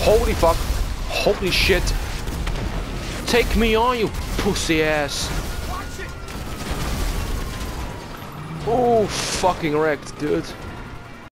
Holy fuck. Holy shit. Take me on, you pussy ass. Oh, fucking wrecked, dude.